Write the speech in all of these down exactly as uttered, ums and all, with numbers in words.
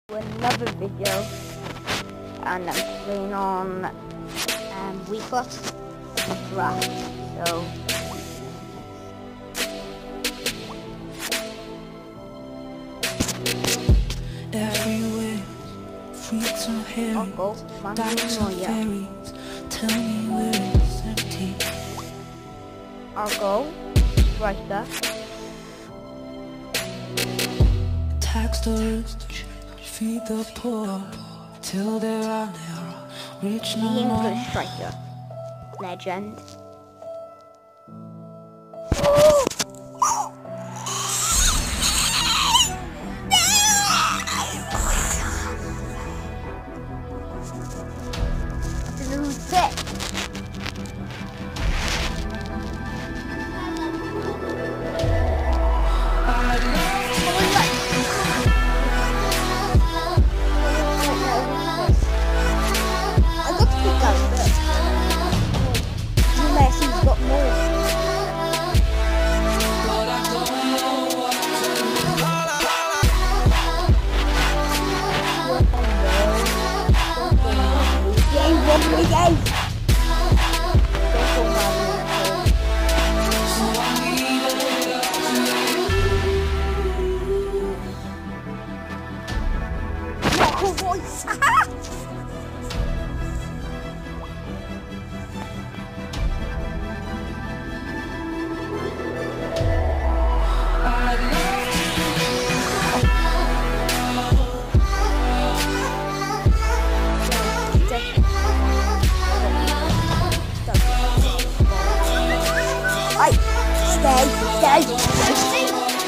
Another video, and I'm playing on um, Wii Foot Draft. So everywhere, freaks and hairy, I'll go. Man, bats no, and yeah. fairies. Tell me where it's empty. I'll go right there. Tax the rich, feed the poor, till there are never rich The no more. English striker, legend. Lose it. I got to pick up this. Messi's got more. Game one, three games. Local voice. Right, stay, stay, stay.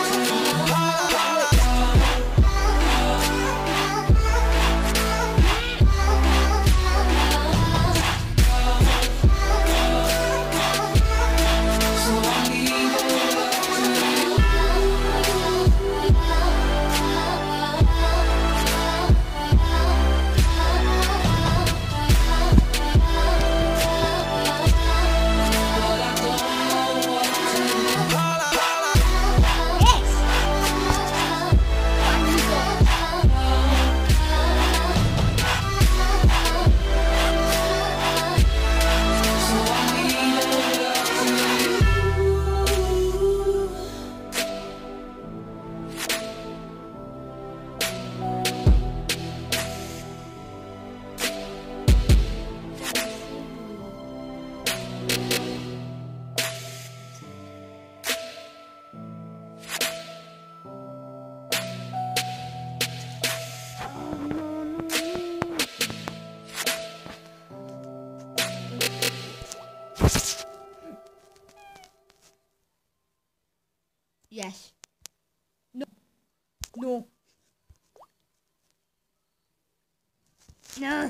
Yes. No. No. No.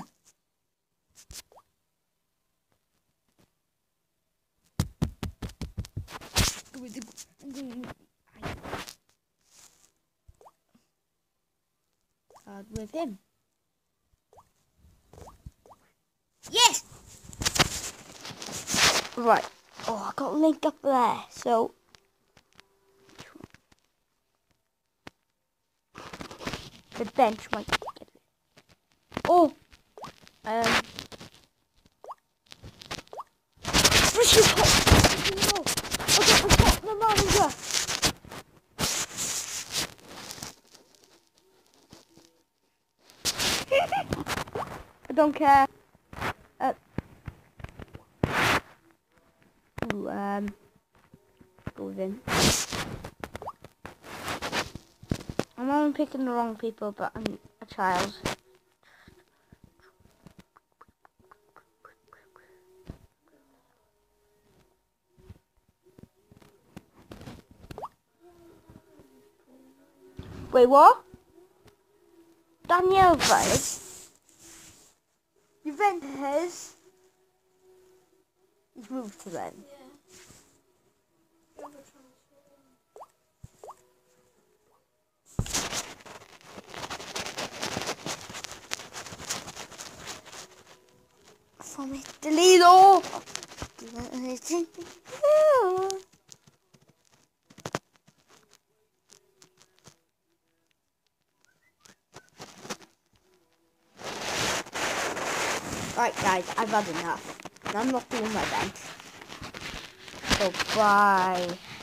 Card with him. Yes. Right. Oh, I got a link up there. So. The bench might get it. Oh! Um. Richard Hot! I got the Tottenham manager! I don't care. Uh. Ooh, um. Go in. I'm only picking the wrong people, but I'm a child. Wait, what? Daniel Vaz? Juventus? He's moved to them. From Italy, though. Right, guys, I've had enough. I'm not doing my bench. So, bye.